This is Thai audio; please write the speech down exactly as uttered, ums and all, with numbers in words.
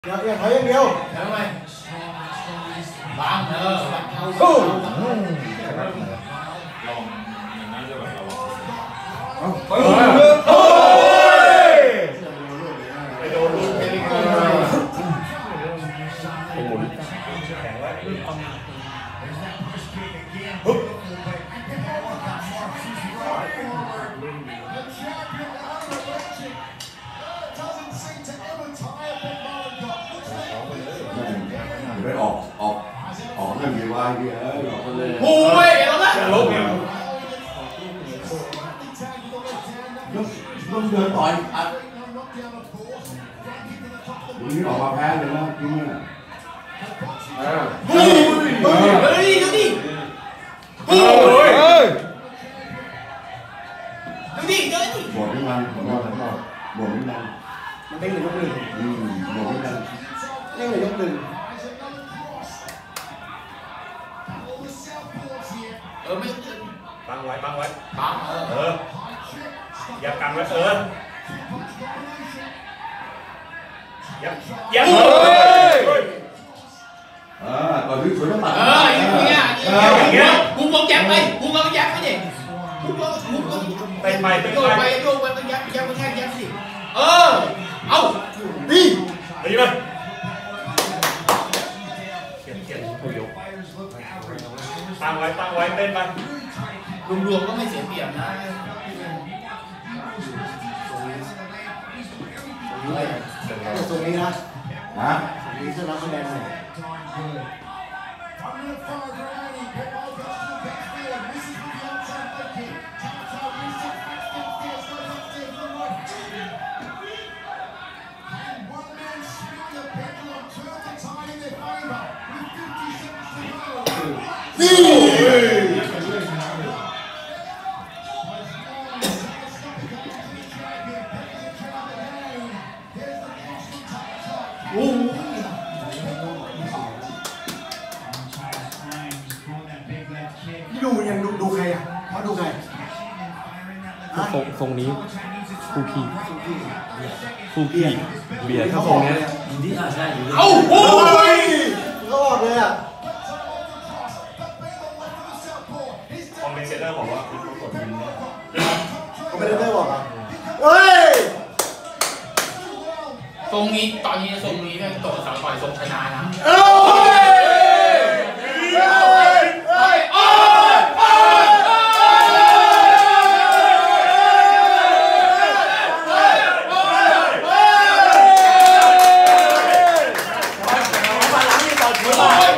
อย่าอย่าถอยอย่างเดียวเดี๋ยวไปบางเออบังเข้าลองอย่างนั้นจะแบบเราโอ้ยไปโดนลูกเทลิโก้เลยหมุนแข็งไว้ฮึบไปออกออกออกนั่นดีว่าดีเออออกเลยโอ้ยแล้วนะอย่าลบเนี่ยต้องเดินต่อยอัดวันนี้ออกมาแพ้เลยนะทีนี้เออเฮ้ยเฮ้ยเฮ้ยดูดิโอ้ยดูดิเดินดิบวกไม่มันบวกไม่มันบวกไม่มันมันเด้งเลยยกหนึ่งอืมบวกไม่มันเด้งเลยยกหนึ่งเออไม่บังไว้บังไว้บังเออเอออย่ากันไว้เอออย่าอย่าเฮ้ยเออก่อนที่สวยต้องตัดเอออย่างเงี้ยอย่างเงี้ยกูมองแย้มไปกูมองแย้มไปดิกูมองกูมองไปไปไปโยกไปโยกไปมันแย้มแย้มมันแค่แย้มสิเออเอาดีดีเลยเขียนเขียนผู้ยกตั้งไว้ตั้งไว้เต้นไปรวมๆก็ไม่เสียเปรียบนะตรงนี้นะฮะตรงนี้ชนะคะแนนเลยนี่โอ้ดูยังดูดูใครอ่ะเขาดูใครทรงทรงนี้ฟูพีฟูพีเบียร์ถ้าทรงนี้ดีอ่ะใช่เอ้าโอ้ยรอดเลยอ่ะคอมเมนเตอร์บอกว่าคุณกดยินเนี่ยคอมเมนเตอร์บอกอ่ะเฮ้ยทรงนี้ตอนนี้ทรงนี้เนี่ยตัวสาวต่อยทรงชนะนะเอ้ยเฮ้ยเฮ้ยโอ้ยโอ้ยโอ้ย